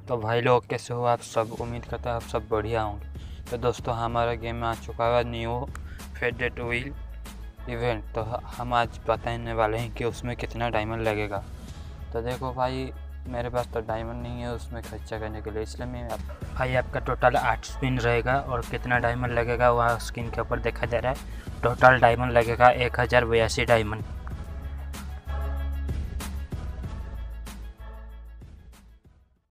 तो भाई लोग कैसे हो आप सब, उम्मीद करता है आप सब बढ़िया होंगे। तो दोस्तों हमारा गेम में आ चुका है न्यू फेडेड व्हील इवेंट। तो हम आज बताने वाले हैं कि उसमें कितना डायमंड लगेगा। तो देखो भाई, मेरे पास तो डायमंड नहीं है उसमें खर्चा करने के लिए, इसलिए मैं भाई आपका टोटल 8 स्पिन रहेगा और कितना डायमंड लगेगा वहाँ स्क्रीन के ऊपर देखा जा रहा है। टोटल डायमंड लगेगा 1082 डायमंड।